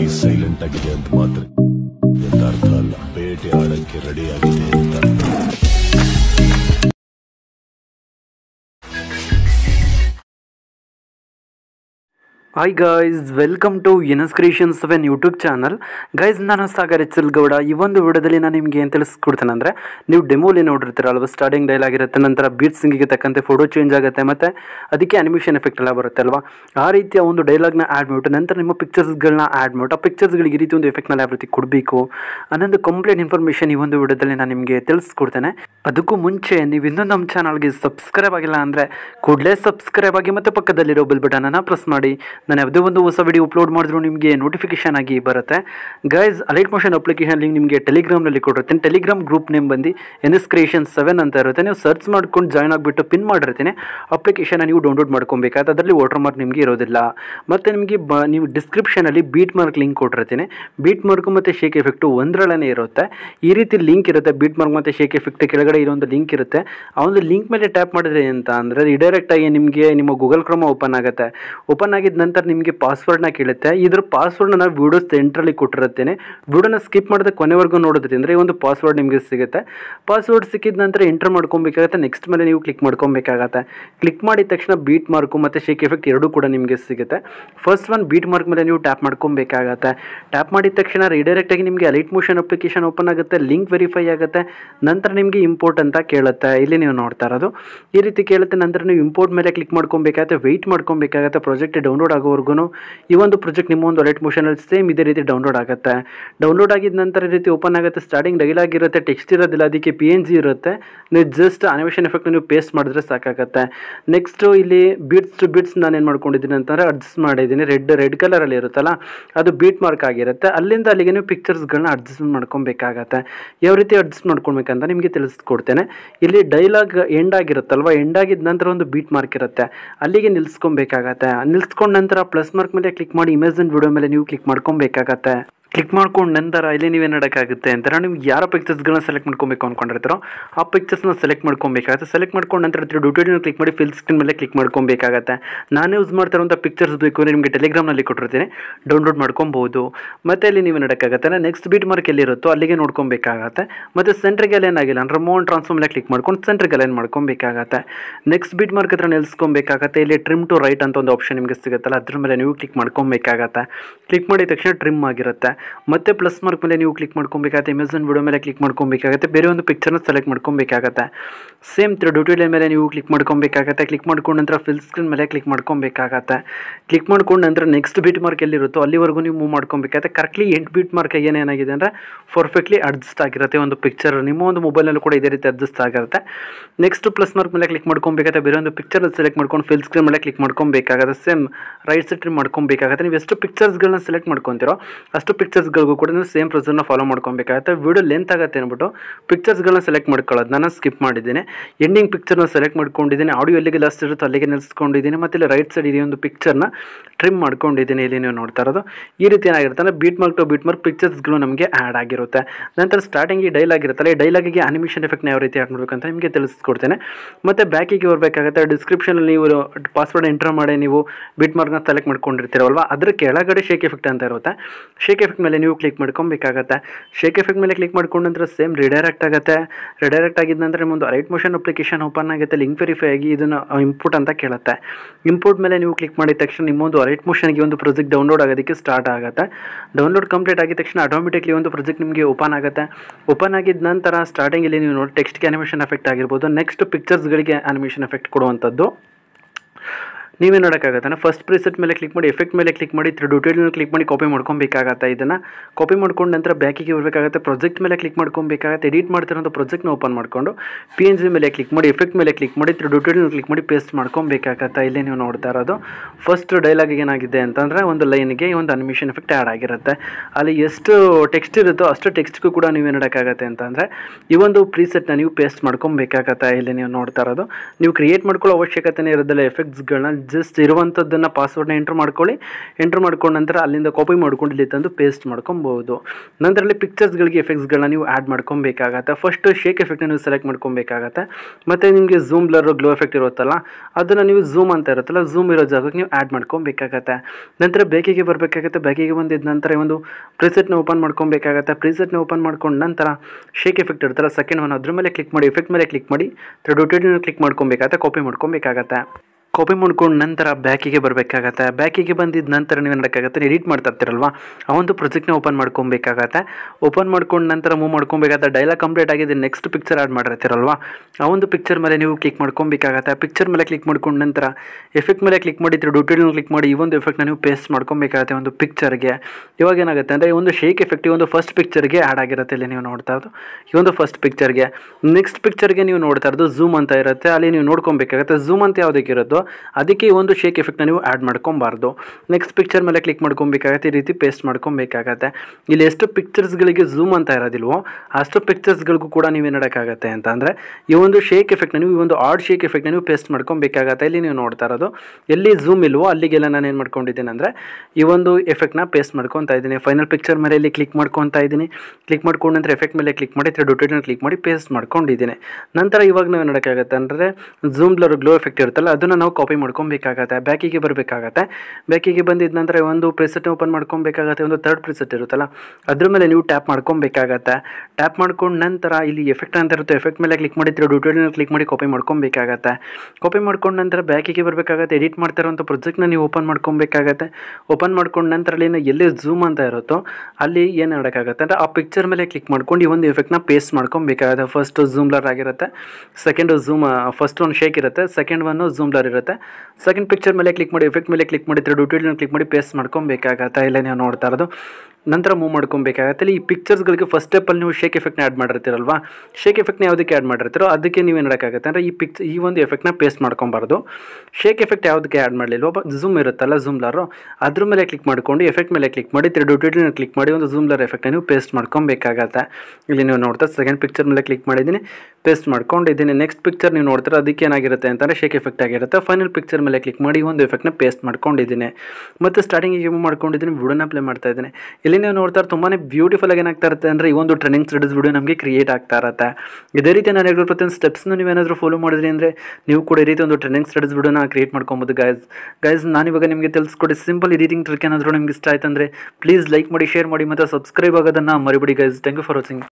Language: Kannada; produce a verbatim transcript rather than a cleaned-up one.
ಸೈಲೆಂಟ್ ಆಗಿದೆ ಅಂತ ಮಾತ್ರ ಅರ್ಥ ಅಲ್ಲ, ಬೇಟೆ ಆಡಕ್ಕೆ ರೆಡಿ ಆಗಿದೆ ಅಂತ. Hi guys, welcome to NS creations seven YouTube channel. Guys, ನಾನು ಸಾಗರ್ ಎಚ್ ಎಲ್ ಗೌಡ. ಈ ಒಂದು ವಿಡಿಯೋದಲ್ಲಿ ನಾನು ನಿಮಗೆ ಏನು ತಿಳಿಸ್ಕೊಡ್ತೇನೆ ಅಂದರೆ, ನೀವು ಡೆಮೋಲಿ ನೋಡಿರ್ತೀರಲ್ವ, ಸ್ಟಾರ್ಟಿಂಗ್ ಡೈಲ್ ಆಗಿರುತ್ತೆ, ನಂತರ ಬೀಟ್ ಸಿಂಗಿಗೆ ತಕ್ಕಂತೆ ಫೋಟೋ ಚೇಂಜ್ ಆಗುತ್ತೆ, ಮತ್ತು ಅದಕ್ಕೆ ಅನಿಮೇಷನ್ ಎಫೆಕ್ಟ್ ಎಲ್ಲ ಬರುತ್ತೆ ಅಲ್ವಾ. ಆ ರೀತಿಯ ಒಂದು ಡೈಲಾಗ್ನ ಆ್ಯಡ್ ಮಾಡಿಬಿಟ್ಟು ನಂತರ ನಿಮ್ಮ ಪಿಕ್ಚರ್ಸ್ಗಳನ್ನ ಆ್ಯಡ್ ಮಾಡಿಬಿಟ್ಟು ಆ ಪಿಕ್ಚರ್ಸ್ಗಳಿಗೆ ಈ ರೀತಿ ಒಂದು ಎಫೆಕ್ಟ್ನ ಯಾವ ರೀತಿ ಕೊಡಬೇಕು ಅನ್ನೋದು ಕಂಪ್ಲೀಟ್ ಇನ್ಫಾರ್ಮೇಷನ್ ಈ ಒಂದು ವಿಡಿಯೋದಲ್ಲಿ ನಾನು ನಿಮಗೆ ತಿಳಿಸ್ಕೊಡ್ತೇನೆ. ಅದಕ್ಕೂ ಮುಂಚೆ ನೀವು ಇನ್ನೂ ನಮ್ಮ ಚಾನಲ್ಗೆ ಸಬ್ಸ್ಕ್ರೈಬ್ ಆಗಿಲ್ಲ ಅಂದರೆ ಕೂಡಲೇ ಸಬ್ಸ್ಕ್ರೈಬ್ ಆಗಿ ಮತ್ತು ಪಕ್ಕದಲ್ಲಿರೋ ಬೆಲ್ ಬಟನನ್ನು ಪ್ರೆಸ್ ಮಾಡಿ. ನಾನು ಯಾವುದೇ ಒಂದು ಹೊಸ ವಿಡಿಯೋ ಅಪ್ಲೋಡ್ ಮಾಡಿದ್ರು ನಿಮಗೆ ನೋಟಿಫಿಕೇಶನ್ ಆಗಿ ಬರುತ್ತೆ. Guys, Alight Motion application link ನಿಮಗೆ ಟೆಲಿಗ್ರಾಮ್ನಲ್ಲಿ ಕೊಟ್ಟಿರ್ತೀನಿ. ಟೆಲಿಗ್ರಾಮ್ ಗ್ರೂಪ್ ನೇಮ್ ಬಂದು ಎನಸ್ ಕ್ರಿಯೇಷನ್ ಸೆವೆನ್ ಅಂತ ಇರುತ್ತೆ. ನೀವು ಸರ್ಚ್ ಮಾಡ್ಕೊಂಡು ಜಾಯ್ನ್ ಆಗಿಬಿಟ್ಟು ಪಿನ್ ಮಾಡಿರ್ತೀನಿ. ಅಪ್ಲಿಕೇಶನ್ ನೀವು ಡೌನ್ಲೋಡ್ ಮಾಡ್ಕೊಬೇಕಾದ್ರೆ ಅದರಲ್ಲಿ ವಾಟರ್ ಮಾರ್ಕ್ ನಿಮಗೆ ಇರೋದಿಲ್ಲ. ಮತ್ತು ನಿಮಗೆ ಬ ನೀವು ಡಿಸ್ಕ್ರಿಪ್ಷನಲ್ಲಿ ಬೀಟ್ ಮಾರ್ಕ್ ಲಿಂಕ್ ಕೊಟ್ಟಿರ್ತೀನಿ. ಬೀಟ್ ಮಾರ್ಕು ಮತ್ತು ಶೇಕ್ ಎಫೆಕ್ಟು ಒಂದರಲ್ಲೇ ಇರುತ್ತೆ. ಈ ರೀತಿ ಲಿಂಕ್ ಇರುತ್ತೆ. ಬೀಟ್ ಮಾರ್ಕ್ ಮತ್ತು ಶೇಕ್ ಎಫೆಕ್ಟ್ ಕೆಳಗಡೆ ಇರೋಂದು ಲಿಂಕ್ ಇರುತ್ತೆ. ಆ ಒಂದು ಲಿಂಕ್ ಮೇಲೆ ಟ್ಯಾಪ್ ಮಾಡಿದ್ರೆ ಅಂತ ಅಂದರೆ ರಿಡೈರೆಕ್ಟಾಗಿ ನಿಮಗೆ ನಿಮ್ಮ ಗೂಗಲ್ ಕ್ರೋಮ್ ಓಪನ್ ಆಗುತ್ತೆ. ಓಪನ್ ಆಗಿದ್ದ ನಂತರ ನಿಮಗೆ ಪಾಸ್ವರ್ಡ್ನ ಕೇಳುತ್ತೆ. ಇದ್ರ ಪಾಸ್ವರ್ಡ್ನ ನಾವು ವಿಡಿಯೋ ಸೆಂಟ್ರಲ್ಲಿ ಕೊಟ್ಟಿರುತ್ತೇನೆ. ವಿಡಿಯೋನ ಸ್ಕಿಪ್ ಮಾಡಿದ ಕೊನೆವರೆಗೂ ನೋಡೋದ್ರಿಂದ ಈ ಒಂದು ಪಾಸ್ವರ್ಡ್ ನಿಮಗೆ ಸಿಗುತ್ತೆ. ಪಾಸ್ವರ್ಡ್ ಸಿಕ್ಕಿದ ನಂತರ ಎಂಟರ್ ಮಾಡ್ಕೊಬೇಕಾಗತ್ತೆ. ನೆಕ್ಸ್ಟ್ ಮೇಲೆ ನೀವು ಕ್ಲಿಕ್ ಮಾಡ್ಕೊಬೇಕಾಗತ್ತೆ. ಕ್ಲಿಕ್ ಮಾಡಿದ ತಕ್ಷಣ ಬೀಟ್ ಮಾರ್ಕು ಮತ್ತು ಶೇಕ್ ಎಫೆಕ್ಟ್ ಎರಡೂ ಕೂಡ ನಿಮಗೆ ಸಿಗುತ್ತೆ. ಫಸ್ಟ್ ಒನ್ ಬೀಟ್ ಮಾರ್ಕ್ ಮೇಲೆ ನೀವು ಟ್ಯಾಪ್ ಮಾಡ್ಕೊಬೇಕಾಗತ್ತೆ. ಟ್ಯಾಪ್ ಮಾಡಿದ ತಕ್ಷಣ ರಿಡೈರೆಕ್ಟಾಗಿ ನಿಮಗೆ ಅಲೈಟ್ ಮೋಷನ್ ಅಪ್ಲಿಕೇಶನ್ ಓಪನ್ ಆಗುತ್ತೆ. ಲಿಂಕ್ ವೆರಿಫೈ ಆಗುತ್ತೆ. ನಂತರ ನಿಮಗೆ ಇಂಪೋರ್ಟ್ ಅಂತ ಕೇಳುತ್ತೆ. ಇಲ್ಲಿ ನೀವು ನೋಡ್ತಾ ಇರೋದು ಈ ರೀತಿ ಕೇಳುತ್ತೆ. ನಂತರ ನೀವು ಇಂಪೋರ್ಟ್ ಮೇಲೆ ಕ್ಲಿಕ್ ಮಾಡ್ಕೊಬೇಕಾಗತ್ತೆ. ವೆಯ್ಟ್ ಮಾಡ್ಕೊಬೇಕಾಗತ್ತೆ. ಪ್ರಾಜೆಕ್ಟ್ ಡೌನ್ಲೋಡ್ ಆಗೋವರೆಗೂ ಈ ಒಂದು ಪ್ರಾಜೆಕ್ಟ್ ನಿಮ್ಮ ಒಂದು ಅಲೈಟ್ ಮೋಷನಲ್ಲಿ ಸೇಮ್ ಇದೇ ರೀತಿ ಡೌನ್ಲೋಡ್ ಆಗುತ್ತೆ. ಡೌನ್ಲೋಡ್ ಆಗಿದ ನಂತರ ಈ ರೀತಿ ಓಪನ್ ಆಗುತ್ತೆ. ಸ್ಟಾರ್ಟಿಂಗ್ ಡೈಲಾಗ್ ಇರುತ್ತೆ, ಟೆಕ್ಸ್ಟ್ ಇರೋದಿಲ್ಲ, ಅದಕ್ಕೆ ಪಿ ಎನ್ ಜಿ ಇರುತ್ತೆ. ನೀವು ಜಸ್ಟ್ ಅನಿಮೇಷನ್ ಎಫೆಕ್ಟ್ ನೀವು ಪೇಸ್ಟ್ ಮಾಡಿದ್ರೆ ಸಾಕಾಗುತ್ತೆ. ನೆಕ್ಸ್ಟು ಇಲ್ಲಿ ಬೀಟ್ಸ್ ಟು ಬೀಟ್ಸ್ ನಾನು ಏನು ಮಾಡ್ಕೊಂಡಿದ್ದೀನಿ ಅಂತಂದರೆ ಅಡ್ಜಸ್ಟ್ ಮಾಡಿದ್ದೀನಿ. ರೆಡ್ ರೆಡ್ ಕಲರಲ್ಲಿ ಇರುತ್ತಲ್ಲ, ಅದು ಬೀಟ್ ಮಾರ್ಕ್ ಆಗಿರುತ್ತೆ. ಅಲ್ಲಿಂದ ಅಲ್ಲಿಗೆ ನೀವು ಪಿಕ್ಚರ್ಸ್ಗಳನ್ನ ಅಡ್ಜಸ್ಟ್ ಮಾಡ್ಕೊಬೇಕಾಗತ್ತೆ. ಯಾವ ರೀತಿ ಅಡ್ಜಸ್ಟ್ ಮಾಡ್ಕೊಬೇಕಂತ ನಿಮಗೆ ತಿಳಿಸ್ಕೊಡ್ತೇನೆ. ಇಲ್ಲಿ ಡೈಲಾಗ್ ಎಂಡ್ ಆಗಿರುತ್ತಲ್ವ, ಎಂಡ್ ಆಗಿದ ನಂತರ ಒಂದು ಬೀಟ್ ಮಾರ್ಕ್ ಇರುತ್ತೆ, ಅಲ್ಲಿಗೆ ನಿಲ್ಲಿಸ್ಕೊಬೇಕಾಗತ್ತೆ. ನಿಲ್ಸ್ಕೊಂಡ ನಂತರ ಪ್ಲಸ್ ಮಾರ್ಕ್ ಮೇಲೆ ಕ್ಲಿಕ್ ಮಾಡಿ ಇಮೇಜ್ ಅಂಡ್ ವಿಡಿಯೋ ಮೇಲೆ ನೀವು ಕ್ಲಿಕ್ ಮಾಡ್ಕೊಬೇಕಾಗತ್ತೆ. ಕ್ಲಿಕ್ ಮಾಡ್ಕೊಂಡು ನಂತರ ಇಲ್ಲಿ ನೀವೇನು ಮಾಡೋಕ್ಕಾಗುತ್ತೆ ಅಂತಾರೆ, ನಿಮ್ಗೆ ಯಾರ ಪಿಕ್ಚರ್ಸ್ಗಳನ್ನ ಸೆಲೆಕ್ಟ್ ಮಾಡ್ಕೊಬೇಕು ಅಂದ್ಕೊಂಡಿರ್ತಾರೋ ಆ ಪಿಕ್ಚರ್ಸ್ನ ಸೆಲೆಕ್ಟ್ ಮಾಡ್ಕೊಬೇಕಾಗತ್ತೆ. ಸೆಲೆಕ್ಟ್ ಮಾಡ್ಕೊಂಡು ನಂತರ ಡ್ಯೂಟೇಲ್ನ ಕ್ಲಿಕ್ ಮಾಡಿ ಫಿಲ್ ಸ್ಕ್ರೀನ್ ಮೇಲೆ ಕ್ಲಿಕ್ ಮಾಡ್ಕೊಬೇಕಾಗತ್ತೆ. ನಾನು ಯೂಸ್ ಮಾಡ್ತಿರೋಂಥ ಪಿಕ್ಚರ್ಸ್ ಬೇಕು ಅಂದರೆ ನಿಮಗೆ ಟೆಲಿಗ್ರಾಮ್ನಲ್ಲಿ ಕೊಟ್ಟಿರ್ತೀನಿ, ಡೌನ್ಲೋಡ್ ಮಾಡ್ಕೊಬೋದು. ಮತ್ತು ಇಲ್ಲಿ ನೀವು ಮಾಡೋಕ್ಕಾಗತ್ತೆ ನೆಕ್ಸ್ಟ್ ಬೀಟ್ ಮಾರ್ಕ್ ಎಲ್ಲಿರುತ್ತೋ ಅಲ್ಲಿಗೆ ನೋಡ್ಕೊಬೇಕಾಗತ್ತೆ. ಮತ್ತು ಸೆಂಟ್ರಿಗೆ ಅಲೈನ್ ಆಗಿಲ್ಲ ಅಂದರೆ ಮೋನ್ ಟ್ರಾನ್ಸ್ಫಾರ್ಮ್ ಮೇಲೆ ಕ್ಲಿಕ್ ಮಾಡ್ಕೊಂಡು ಸೆಂಟ್ರಿಗೆ ಅಲೈನ್ ಮಾಡ್ಕೊಬೇಕಾಗತ್ತೆ. ನೆಕ್ಸ್ಟ್ ಬೀಟ್ ಮಾರ್ಕ್ ಹತ್ರ ನಿಲ್ಸ್ಕೊಬೇಕಾಗತ್ತೆ. ಇಲ್ಲಿ ಟ್ರಿಮ್ ಟು ರೈಟ್ ಅಂತ ಒಂದು ಆಪ್ಷನ್ ನಿಮಗೆ ಸಿಗುತ್ತಲ್ಲ, ಅದ್ರ ಮೇಲೆ ನೀವು ಕ್ಲಿಕ್ ಮಾಡ್ಕೊಬೇಕಾಗತ್ತೆ. ಕ್ಲಿಕ್ ಮಾಡಿದ ತಕ್ಷಣ ಟ್ರಿಮ್ ಆಗಿರುತ್ತೆ. ಮತ್ತೆ ಪ್ಲಸ್ ಮಾರ್ಕ್ ಮೇಲೆ ನೀವು ಕ್ಲಿಕ್ ಮಾಡ್ಕೊಬೇಕಾಗತ್ತೆ. ಇಮೇಜನ್ ವಿಡಿಯೋ ಮೇಲೆ ಕ್ಲಿಕ್ ಮಾಡ್ಕೊಬೇಕಾಗತ್ತೆ. ಬೇರೆ ಒಂದು ಪಿಕ್ಚರ್ನ ಸೆಲೆಕ್ಟ್ ಮಾಡ್ಕೊಬೇಕಾಗತ್ತೆ. ಸೇಮ್ ಡ್ಯೂಟೇಲ್ ಮೇಲೆ ನೀವು ಕ್ಲಿಕ್ ಮಾಡ್ಕೊಬೇಕಾಗತ್ತೆ. ಕ್ಲಿಕ್ ಮಾಡ್ಕೊಂಡು ನಂತರ ಫಿಲ್ ಸ್ಕ್ರೀನ್ ಮೇಲೆ ಕ್ಲಿಕ್ ಮಾಡ್ಕೊಬೇಕಾಗತ್ತೆ. ಕ್ಲಿಕ್ ಮಾಡ್ಕೊಂಡು ನಂತರ ನೆಕ್ಸ್ಟ್ ಬೀಟ್ ಮಾರ್ಕ್ ಎಲ್ಲಿರುತ್ತೋ ಅಲ್ಲಿವರೆಗೂ ನೀವು ಮೂವ್ ಮಾಡ್ಕೊಬೇಕಾಗತ್ತೆ. ಕರೆಕ್ಟ್ಲಿ ಎಂಟು ಬೀಟ್ ಮಾರ್ಕ್ ಏನೇನಾಗಿದೆ ಅಂದರೆ ಪರ್ಫೆಕ್ಟ್ಲಿ ಅಡ್ಜಸ್ಟ್ ಆಗಿರುತ್ತೆ ಒಂದು ಪಿಕ್ಚರ್. ನಿಮ್ಮ ಒಂದು ಮೊಬೈಲಲ್ಲೂ ಕೂಡ ಇದೇ ರೀತಿ ಅಡ್ಜಸ್ಟ್ ಆಗಿರುತ್ತೆ. ನೆಕ್ಸ್ಟ್ ಪ್ಲಸ್ ಮಾರ್ಕ್ ಮೇಲೆ ಕ್ಲಿಕ್ ಮಾಡ್ಕೊಬೇಕಾಗತ್ತೆ. ಬೇರೆ ಒಂದು ಪಿಕ್ಚರ್ ಸೆಲೆಕ್ಟ್ ಮಾಡ್ಕೊಂಡು ಫಿಲ್ ಸ್ಕ್ರೀನ್ ಮೇಲೆ ಕ್ಲಿಕ್ ಮಾಡ್ಕೊಬೇಕಾಗತ್ತೆ. ಸೇಮ್ ರೈಟ್ ಸೈಡ್ ಮಾಡ್ಕೊಬೇಕಾಗತ್ತೆ. ನೀವು ಎಷ್ಟು ಪಿಕ್ಚರ್ಸ್ಗಳನ್ನ ಸೆಲೆಕ್ಟ್ ಮಾಡ್ಕೊತೀರೋ ಅಷ್ಟು ಪಿಕ್ಚರ್ಸ್ಗಳಿಗೂ ಕೂಡ ನೀವು ಸೇಮ್ ಪ್ರೊಸೀಜರ್ನ ಫಾಲೋ ಮಾಡ್ಕೊಬೇಕಾಗುತ್ತೆ. ವಿಡಿಯೋ ಲೆಂತ್ ಆಗುತ್ತೆ ಅಂದ್ಬಿಟ್ಟು ಪಿಕ್ಚರ್ಸ್ಗಳನ್ನ ಸೆಲೆಕ್ಟ್ ಮಾಡ್ಕೊಳ್ಳೋದು ನಾನು ಸ್ಕಿಪ್ ಮಾಡಿದ್ದೀನಿ. ಎಂಡಿಂಗ್ ಪಿಕ್ಚರ್ನ ಸೆಲೆಕ್ಟ್ ಮಾಡ್ಕೊಂಡಿದ್ದೀನಿ. ಆಡಿಯೋ ಎಲ್ಲಿಗೆ ಲಾಸ್ಟ್ ಇರುತ್ತೋ ಅಲ್ಲಿಗೆ ನಿಲ್ಲಿಸ್ಕೊಂಡಿದ್ದೀನಿ. ಮತ್ತು ಇಲ್ಲಿ ರೈಟ್ ಸೈಡ್ ಇದೆಯೋ ಒಂದು ಪಿಕ್ಚರ್ನ ಟ್ರಿಮ್ ಮಾಡ್ಕೊಂಡಿದ್ದೀನಿ. ಇಲ್ಲಿ ನೀವು ನೋಡ್ತಾ ಇರೋದು ಈ ರೀತಿ ಏನಾಗಿರುತ್ತೆ ಅಂದರೆ beat mark to beat mark ಪಿಕ್ಚರ್ಸ್ಗಳು ನಮಗೆ ಆ್ಯಡ್ ಆಗಿರುತ್ತೆ. ನಂತರ ಸ್ಟಾರ್ಟಿಂಗ್ ಈ ಡೈಲಾಗ್ ಇರುತ್ತಲ್ಲ, ಈ ಡೈಲಾಗಿಗೆ ಅನಿಮೇಷನ್ ಎಫೆಕ್ಟ್ನ ಯಾವ ರೀತಿ ಆ್ಯಡ್ ಮಾಡಬೇಕಂತ ನಿಮಗೆ ತಿಳಿಸ್ಕೊಡ್ತೇನೆ. ಮತ್ತು ಬ್ಯಾಕಿಗೆ ಬರಬೇಕಾಗುತ್ತೆ. ಡಿಸ್ಕ್ರಿಪ್ಷನಲ್ಲಿ ನೀವು ಪಾಸ್ವರ್ಡ್ ಎಂಟರ್ ಮಾಡಿ ನೀವು ಬೀಟ್ ಮಾರ್ಕ್ನ ಸೆಲೆಕ್ಟ್ ಮಾಡ್ಕೊಂಡಿರ್ತೀರಲ್ವ, ಅದ್ರ ಕೆಳಗಡೆ ಶೇಕ್ ಎಫೆಕ್ಟ್ ಅಂತ ಇರುತ್ತೆ. ಶೇಕ್ ಎಫೆಕ್ಟ್ ಮೇಲೆ ನೀವು ಕ್ಲಿಕ್ ಮಾಡ್ಕೊಬೇಕಾಗತ್ತೆ. ಶೇಕ್ ಎಫೆಕ್ಟ್ ಮೇಲೆ ಕ್ಲಿಕ್ ಮಾಡ್ಕೊಂಡು ನಂತರ ಸೇಮ್ ರಿಡೈರೆಕ್ಟ್ ಆಗುತ್ತೆ. ರಿಡೈರೆಕ್ಟ್ ಆಗಿದ ನಂತರ ನಿಮ್ಮೊಂದು ಅಲೈಟ್ ಮೋಷನ್ ಅಪ್ಲಿಕೇಶನ್ ಓಪನ್ ಆಗುತ್ತೆ. ಲಿಂಕ್ ವೆರಿಫೈ ಆಗಿ ಇದನ್ನು ಇಂಪೋರ್ಟ್ ಅಂತ ಕೇಳುತ್ತೆ. ಇಂಪೋರ್ಟ್ ಮೇಲೆ ನೀವು ಕ್ಲಿಕ್ ಮಾಡಿದ ತಕ್ಷಣ ನಿಮ್ಮೊಂದು ಅಲೈಟ್ ಮೋಷನ್ಗೆ ಒಂದು ಪ್ರಾಜೆಕ್ಟ್ ಡೌನ್ಲೋಡ್ ಆಗೋದಕ್ಕೆ ಸ್ಟಾರ್ಟ್ ಆಗುತ್ತೆ. ಡೌನ್ಲೋಡ್ ಕಂಪ್ಲೀಟ್ ಆಗಿದ ತಕ್ಷಣ ಆಟೋಮೆಟಿಕ್ಲಿ ಒಂದು ಪ್ರಾಜೆಕ್ಟ್ ನಿಮಗೆ ಓಪನ್ ಆಗುತ್ತೆ. ಓಪನ್ ಆಗಿದ ನಂತರ ಸ್ಟಾರ್ಟಿಂಗಲ್ಲಿ ನೀವು ನೋಡಿ ಟೆಕ್ಸ್ಟ್ಗೆ ಅನಿಮೇಷನ್ ಎಫೆಕ್ಟ್ ಆಗಿರ್ಬೋದು. ನೆಕ್ಸ್ಟ್ ಪಿಕ್ಚರ್ಸ್ಗಳಿಗೆ ಅನಿಮೇಷನ್ ಎಫೆಕ್ಟ್ ಕೊಡುವಂಥದ್ದು ನೀವೇನು ಮಾಡೋಕ್ಕಾಗತ್ತೆ ಫಸ್ಟ್ ಪ್ರಿಸೆಟ್ ಮೇಲೆ ಕ್ಲಿಕ್ ಮಾಡಿ ಎಫೆಕ್ಟ್ ಮೇಲೆ ಕ್ಲಿಕ್ ಮಾಡಿ ಡ್ಯೂಟೇಲ್ನ ಕ್ಲಿಕ್ ಮಾಡಿ ಕಾಪಿ ಮಾಡ್ಕೊಬೇಕಾಗತ್ತೆ. ಇದನ್ನು ಕಾಪಿ ಮಾಡ್ಕೊಂಡು ನಂತರ ಬ್ಯಾಕಿಗೆ ಬರಬೇಕಾಗುತ್ತೆ. ಪ್ರಾಜೆಕ್ಟ್ ಮೇಲೆ ಕ್ಲಿಕ್ ಮಾಡ್ಕೊಬೇಕಾಗತ್ತೆ. ಎಡಿಟ್ ಮಾಡ್ತಿರೋಂಥ ಪ್ರಾಜೆಕ್ಟ್ನ ಓಪನ್ ಮಾಡಿಕೊಂಡು ಪಿ ಎನ್ ಜಿ ಮೇಲೆ ಕ್ಲಿಕ್ ಮಾಡಿ ಎಫೆಕ್ಟ್ ಮೇಲೆ ಕ್ಲಿಕ್ ಮಾಡಿ ಡ್ಯೂಟೇಲ್ನ ಕ್ಲಿಕ್ ಮಾಡಿ ಪೇಸ್ಟ್ ಮಾಡ್ಕೊಬೇಕಾಗತ್ತೆ. ಇಲ್ಲಿ ನೀವು ನೋಡ್ತಾ ಇರೋದು ಫಸ್ಟ್ ಡೈಲಾಗಿಗೆ ಏನಾಗಿದೆ ಅಂತಂದರೆ ಒಂದು ಲೈನ್ಗೆ ಒಂದು ಅನಿಮೇಷನ್ ಎಫೆಕ್ಟ್ ಆ್ಯಡ್ ಆಗಿರುತ್ತೆ. ಅಲ್ಲಿ ಎಷ್ಟು ಟೆಕ್ಸ್ಟ್ ಇರುತ್ತೋ ಅಷ್ಟು ಟೆಕ್ಸ್ಟ್ಗೂ ಕೂಡ ನೀವೇನು ಮಾಡೋಕ್ಕಾಗತ್ತೆ ಅಂತಂದರೆ ಈ ಒಂದು ಪ್ರೀಸೆಟ್ನ ನೀವು ಪೇಸ್ಟ್ ಮಾಡ್ಕೊಬೇಕಾಗತ್ತೆ. ಇಲ್ಲಿ ನೀವು ನೋಡ್ತಾ ಇರೋದು ನೀವು ಕ್ರಿಯೇಟ್ ಮಾಡ್ಕೊಳ್ಳೋ ಅವಶ್ಯಕತೆನೇ ಇರೋದಿಲ್ಲ. ಎಫೆಕ್ಟ್ಸ್ಗಳನ್ನ ಜಸ್ಟ್ ಇರುವಂಥದ್ದನ್ನು ಪಾಸ್ವರ್ಡ್ನ ಎಂಟ್ರ್ ಮಾಡ್ಕೊಳ್ಳಿ. ಎಂಟ್ರ್ ಮಾಡ್ಕೊಂಡ ನಂತರ ಅಲ್ಲಿಂದ ಕಾಪಿ ಮಾಡ್ಕೊಂಡು ಇಲ್ಲಿ ತಂದು ಪೇಸ್ಟ್ ಮಾಡ್ಕೊಬೋದು. ನಂತರ ಅಲ್ಲಿ ಪಿಕ್ಚರ್ಸ್ಗಳಿಗೆ ಎಫೆಕ್ಟ್ಸ್ಗಳನ್ನ ನೀವು ಆ್ಯಡ್ ಮಾಡ್ಕೊಬೇಕಾಗತ್ತೆ. ಫಸ್ಟು ಶೇಕ್ ಎಫೆಕ್ಟ್ನ ನೀವು ಸೆಲೆಕ್ಟ್ ಮಾಡ್ಕೊಬೇಕಾಗತ್ತೆ. ಮತ್ತು ನಿಮಗೆ ಝೂಮ್ ಬ್ಲರ್ ಗ್ಲೋ ಎಫೆಕ್ಟ್ ಇರುತ್ತಲ್ಲ ಅದನ್ನು ನೀವು ಝೂಮ್ ಅಂತ ಇರುತ್ತಲ್ಲ ಝೂಮ್ ಇರೋ ಜಾಗಕ್ಕೆ ನೀವು ಆ್ಯಡ್ ಮಾಡ್ಕೊಬೇಕಾಗತ್ತೆ. ನಂತರ ಬೇಕಿಗೆ ಬರಬೇಕಾಗತ್ತೆ. ಬೇಕಿಗೆ ಬಂದಿದ್ದ ನಂತರ ಒಂದು ಪ್ರಿಸೆಟ್ನ ಓಪನ್ ಮಾಡ್ಕೊಬೇಕಾಗತ್ತೆ. ಪ್ರಿಸೆಟ್ನ ಓಪನ್ ಮಾಡ್ಕೊಂಡು ನಂತರ ಶೇಕ್ ಎಫೆಕ್ಟ್ ಇರುತ್ತಲ್ಲ ಸೆಕೆಂಡ್ ಒನ್ ಅದ್ರ ಮೇಲೆ ಕ್ಲಿಕ್ ಮಾಡಿ, ಎಫೆಕ್ಟ್ ಮೇಲೆ ಕ್ಲಿಕ್ ಮಾಡಿ, ರೊಟೇಟನ್ನು ಕ್ಲಿಕ್ ಮಾಡ್ಕೊಬೇಕಾಗತ್ತೆ, ಕಾಪಿ ಮಾಡ್ಕೊಬೇಕಾಗತ್ತೆ. ಕಾಪಿ ಮಾಡ್ಕೊಂಡು ನಂತರ ಬ್ಯಾಕಿಗೆ ಬರಬೇಕಾಗತ್ತೆ. ಬ್ಯಾಕಿಗೆ ಬಂದಿದ್ದ ನಂತರ ನೀವು ಮಾಡೋಕ್ಕಾಗತ್ತೆ ಎಡಿಟ್ ಮಾಡ್ತಾ ಇರ್ತೀರಲ್ವ ಆ ಒಂದು ಪ್ರೊಜೆಕ್ಟ್ನ ಓಪನ್ ಮಾಡ್ಕೊಬೇಕಾಗತ್ತೆ. ಓಪನ್ ಮಾಡ್ಕೊಂಡು ನಂತರ ಮೂವ್ ಮಾಡ್ಕೊಬೇಕಾಗತ್ತೆ. ಡೈಲಾಗ್ ಕಂಪ್ಲೀಟ್ ಆಗಿದೆ, ನೆಕ್ಸ್ಟ್ ಪಿಕ್ಚರ್ ಆ್ಯಡ್ ಮಾಡಿರ್ತೀರಲ್ವ ಆ ಒಂದು ಪಿಕ್ಚರ್ ಮೇಲೆ ನೀವು ಕ್ಲಿಕ್ ಮಾಡ್ಕೊಬೇಕಾಗತ್ತೆ. ಪಿಕ್ಚರ್ ಮೇಲೆ ಕ್ಲಿಕ್ ಮಾಡ್ಕೊಂಡು ನಂತರ ಎಫೆಕ್ಟ್ ಮೇಲೆ ಕ್ಲಿಕ್ ಮಾಡಿ, ರೊಟೇಟನ್ನು ಕ್ಲಿಕ್ ಮಾಡಿ ಈ ಒಂದು ಎಫೆಕ್ಟ್ನ ನೀವು ಪೇಸ್ಟ್ ಮಾಡ್ಕೊಬೇಕಾಗತ್ತೆ ಒಂದು ಪಿಕ್ಚರ್ಗೆ. ಇವಾಗ ಏನಾಗುತ್ತೆ ಅಂದರೆ ಈ ಒಂದು ಶೇಕ್ ಎಫೆಕ್ಟ್ ಈ ಒಂದು ಫಸ್ಟ್ ಪಿಕ್ಚರ್ಗೆ ಆ್ಯಡ್ ಆಗಿರುತ್ತೆ. ಇಲ್ಲಿ ನೀವು ನೋಡ್ತಾ ಇರೋದು ಈ ಒಂದು ಫಸ್ಟ್ ಪಿಕ್ಚರ್ಗೆ. ನೆಕ್ಸ್ಟ್ ಪಿಕ್ಚರ್ಗೆ ನೀವು ನೋಡ್ತಾ ಇರೋದು ಝೂಮ್ ಅಂತ ಇರುತ್ತೆ, ಅಲ್ಲಿ ನೀವು ನೋಡ್ಕೊಬೇಕಾಗತ್ತೆ. ಝೂಮ್ ಅಂತ ಯಾವುದಕ್ಕೆ ಇರೋದು ಅದಕ್ಕೆ ಈ ಒಂದು ಶೇಕ್ ಎಫೆಕ್ಟ್ನ ನೀವು ಆ್ಯಡ್ ಮಾಡ್ಕೊಬಾರ್ದು. ನೆಕ್ಸ್ಟ್ ಪಿಕ್ಚರ್ ಮೇಲೆ ಕ್ಲಿಕ್ ಮಾಡ್ಕೊಬೇಕಾಗತ್ತೆ, ಈ ರೀತಿ ಪೇಸ್ಟ್ ಮಾಡ್ಕೊಬೇಕಾಗತ್ತೆ. ಇಲ್ಲಿ ಎಷ್ಟು ಪಿಕ್ಚರ್ಸ್ಗಳಿಗೆ ಝೂಮ್ ಅಂತ ಇರೋದಿಲ್ವೋ ಅಷ್ಟು ಪಿಕ್ಚರ್ಸ್ಗಳಿಗೂ ಕೂಡ ನೀವೇನು ಮಾಡೋಕ್ಕಾಗತ್ತೆ ಅಂತ ಅಂದರೆ ಈ ಒಂದು ಶೇಕ್ ಎಫೆಕ್ಟ್ನ ನೀವು ಈ ಒಂದು ಆಡ್ ಶೇಕ್ ಎಫೆಕ್ಟ್ನ ನೀವು ಪೇಸ್ಟ್ ಮಾಡ್ಕೊಬೇಕಾಗತ್ತೆ. ಇಲ್ಲಿ ನೀವು ನೋಡ್ತಾ ಇರೋದು ಎಲ್ಲಿ ಝೂಮ್ ಇಲ್ವೋ ಅಲ್ಲಿಗೆಲ್ಲ ನಾನು ಏನು ಮಾಡ್ಕೊಂಡಿದ್ದೀನಿ ಅಂದರೆ ಈ ಒಂದು ಎಫೆಕ್ಟ್ನ ಪೇಸ್ಟ್ ಮಾಡ್ಕೊತಾ ಇದ್ದೀನಿ. ಫೈನಲ್ ಪಿಕ್ಚರ್ ಮೇಲೆ ಇಲ್ಲಿ ಕ್ಲಿಕ್ ಮಾಡ್ಕೊತಾ ಇದ್ದೀನಿ. ಕ್ಲಿಕ್ ಮಾಡ್ಕೊಂಡು ನಂತರ ಎಫೆಕ್ಟ್ ಮೇಲೆ ಕ್ಲಿಕ್ ಮಾಡಿ, ರೊಟೇಟನ್ನು ಕ್ಲಿಕ್ ಮಾಡಿ ಪೇಸ್ಟ್ ಮಾಡ್ಕೊಂಡಿದ್ದೀನಿ. ನಂತರ ಇವಾಗ ನಾವು ಏನು ಮಾಡೋಕ್ಕಾಗತ್ತೆ ಅಂದರೆ ಝೂಮ್ ಬ್ಲರ್ ಗ್ಲೋ ಎಫೆಕ್ಟ್ ಇರುತ್ತಲ್ಲ ಅದನ್ನು ನಾವು ಕಾಪಿ ಮಾಡ್ಕೊಬೇಕಾಗತ್ತೆ. ಬ್ಯಾಕಿಗೆ ಬರಬೇಕಾಗತ್ತೆ. ಬ್ಯಾಕಿಗೆ ಬಂದಿದ್ದ ನಂತರ ಒಂದು ಪ್ರಿಸೆಟ್ ಓಪನ್ ಮಾಡ್ಕೊಬೇಕಾಗತ್ತೆ. ಒಂದು ಥರ್ಡ್ ಪ್ರಿಸೆಟ್ ಇರುತ್ತಲ್ಲ ಅದ್ರ ಮೇಲೆ ನೀವು ಟ್ಯಾಪ್ ಮಾಡ್ಕೊಬೇಕಾಗತ್ತೆ. ಟ್ಯಾಪ್ ಮಾಡ್ಕೊಂಡು ನಂತರ ಇಲ್ಲಿ ಎಫೆಕ್ಟ್ ಅಂತ ಇರುತ್ತೆ, ಎಫೆಕ್ಟ್ ಮೇಲೆ ಕ್ಲಿಕ್ ಮಾಡಿದ್ರೆ ರೊಟೇಟನ್ನು ಕ್ಲಿಕ್ ಮಾಡಿ ಕಾಪಿ ಮಾಡ್ಕೊಬೇಕಾಗತ್ತೆ. ಕಾಪಿ ಮಾಡ್ಕೊಂಡು ನಂತರ ಬ್ಯಾಕಿಗೆ ಬರಬೇಕಾಗತ್ತೆ. ಎಡಿಟ್ ಮಾಡ್ತಾ ಇರೋಂಥ ಪ್ರೊಜೆಕ್ಟ್ನ ನೀವು ಓಪನ್ ಮಾಡ್ಕೊಬೇಕಾಗತ್ತೆ. ಓಪನ್ ಮಾಡ್ಕೊಂಡು ನಂತರ ಅಲ್ಲಿ ಎಲ್ಲಿ ಝೂಮ್ ಅಂತ ಇರುತ್ತೋ ಅಲ್ಲಿ ಏನು ಮಾಡೋಕ್ಕಾಗತ್ತೆ ಅಂದರೆ ಆ ಪಿಕ್ಚರ್ ಮೇಲೆ ಕ್ಲಿಕ್ ಮಾಡ್ಕೊಂಡು ಈ ಒಂದು ಎಫೆಕ್ಟ್ನ ಪೇಸ್ಟ್ ಮಾಡ್ಕೊಬೇಕಾಗತ್ತೆ. ಫಸ್ಟ್ ಝೂಮ್ ಬ್ಲರ್ ಆಗಿರುತ್ತೆ, ಸೆಕೆಂಡು ಝೂಮ್ ಫಸ್ಟ್ ಒಂದು ಶೇಕ್ ಇರುತ್ತೆ, ಸೆಕೆಂಡ್ ಒನ್ನು ಝೂಮ್ ಬ್ಲರ್ ಇರುತ್ತೆ. ಸೆಕೆಂಡ್ ಪಿಕ್ಚರ್ ಮೇಲೆ ಕ್ಲಿಕ್ ಮಾಡಿ, ಎಫೆಕ್ಟ್ ಮೇಲೆ ಕ್ಲಿಕ್ ಮಾಡಿದ್ರೆ ರೊಟೇಟನ್ನು ಕ್ಲಿಕ್ ಮಾಡಿ ಪೇಸ್ಟ್ ಮಾಡ್ಕೊಬೇಕಾಗತ್ತೆ. ಇಲ್ಲ ನೀವು ನೋಡ್ತಾ ಇರೋದು ನಂತರ ಮೂವ್ ಮಾಡ್ಕೊಬೇಕಾಗತ್ತೆ. ಇಲ್ಲಿ ಈ ಪಿಕ್ಚರ್ಸ್ಗಳಿಗೆ ಫಸ್ಟ್ ಸ್ಟೆಪ್ಪಲ್ಲಿ ನೀವು ಶೇಕ್ ಎಫೆಕ್ಟ್ನ ಆ್ಯಡ್ ಮಾಡಿರ್ತೀರಲ್ವಾ, ಶೇಕ್ ಎಫೆಕ್ಟ್ನ ಯಾವುದಕ್ಕೆ ಆ್ಯಡ್ ಮಾಡಿರ್ತೀರೋ ಅದಕ್ಕೆ ನೀವು ಏನು ಮಾಡೋಕ್ಕಾಗತ್ತೆ ಅಂದರೆ ಈ ಪಿಕ್ಚ್ ಈ ಒಂದು ಎಫೆಕ್ಟ್ನ ಪೇಸ್ಟ್ ಮಾಡ್ಕೊಬಾರ್ದು. ಶೇಕ್ ಎಫೆಕ್ಟ್ ಯಾವುದಕ್ಕೆ ಆ್ಯಡ್ ಮಾಡಲಿಲ್ವೋ ಝೂಮ್ ಇರುತ್ತಲ್ಲ ಝೂಮ್ ಬ್ಲರು ಅದ್ರ ಮೇಲೆ ಕ್ಲಿಕ್ ಮಾಡ್ಕೊಂಡು ಎಫೆಕ್ಟ್ ಮೇಲೆ ಕ್ಲಿಕ್ ಮಾಡಿ, ರೊಟೇಟನ್ನು ಕ್ಲಿಕ್ ಮಾಡಿ ಒಂದು ಝೂಮ್ ಬ್ಲರ್ ಎಫೆಕ್ಟ್ನ ನೀವು ಪೇಸ್ಟ್ ಮಾಡ್ಕೊಬೇಕಾಗತ್ತೆ. ಇಲ್ಲಿ ನೀವು ನೋಡ್ತಾ ಸೆಕೆಂಡ್ ಪಿಕ್ಚರ್ ಮೇಲೆ ಕ್ಲಿಕ್ ಮಾಡಿದ್ದೀನಿ, ಪೇಸ್ಟ್ ಮಾಡ್ಕೊಂಡಿದ್ದೀನಿ. ನೆಕ್ಸ್ಟ್ ಪಿಕ್ಚರ್ ನೀವು ನೋಡ್ತಾರೆ ಅದಕ್ಕೆ ಏನಾಗಿರುತ್ತೆ ಅಂತಂದರೆ ಶೇಕ್ ಎಫೆಕ್ಟ್ ಆಗಿರುತ್ತೆ. ಫೈನಲ್ ಪಿಕ್ಚರ್ ಮೇಲೆ ಕ್ಲಿಕ್ ಮಾಡಿ ಒಂದು ಎಫೆಕ್ಟ್ನ ಪೇಸ್ಟ್ ಮಾಡ್ಕೊಂಡಿದ್ದೀನಿ. ಮತ್ತು ಸ್ಟಾರ್ಟಿಂಗಿಗೆ ಮೂವ್ ಮಾಡ್ಕೊಂಡಿದ್ದೀನಿ, ವಿಡಿಯೋನ ಪ್ಲೇ ಮಾಡ್ತಾ ಇದ್ದೀನಿ. ಇಲ್ಲಿ ನೀವು ನೋಡ್ತಾರೆ ತುಂಬಾ ಬ್ಯೂಟಿಫುಲ್ ಆಗಿ ಏನಾಗ್ತಾ ಇರುತ್ತೆ ಅಂದರೆ ಈ ಒಂದು ಟ್ರೆಂಡಿಂಗ್ ಸ್ಟಡೀಸ್ ವಿಡಿಯೋ ನಮಗೆ ಕ್ರಿಯೇಟ್ ಆಗ್ತಾ ಇರುತ್ತೆ. ಇದೇ ರೀತಿ ನಾನು ಹೇಳಿರೋ ಪ್ರತಿಯೊಂದು ಸ್ಟೆಪ್ಸ್ನ ನೀವೇನಾದರೂ ಫಾಲೋ ಮಾಡಿದ್ರಿ ಅಂದರೆ ನೀವು ಕೂಡ ಈ ರೀತಿ ಒಂದು ಟ್ರೆಂಡಿಂಗ್ ಸ್ಟಡೀಸ್ ವಿಡಿಯೋನ ಕ್ರಿಯೇಟ್ ಮಾಡ್ಕೊಬೋದು. ಗೈಸ್ ಗೈಸ್ ನಾನಿವಾಗ ನಿಮಗೆ ತಿಳಿಸ್ಕೊಡಿ ಸಿಂಪಲ್ ಎಡಿಟಿಂಗ್ ಟ್ರಿಕ್ ಏನಾದರೂ ನಿಮ್ಗೆ ಇಷ್ಟ ಆಯ್ತು ಅಂದರೆ ಪ್ಲೀಸ್ ಲೈಕ್ ಮಾಡಿ, ಶೇರ್ ಮಾಡಿ ಮತ್ತು ಸಬ್ಸ್ಕ್ರೈಬ್ ಆಗೋದನ್ನು ಮರಿಬೇಡಿ guys. Thank you for watching.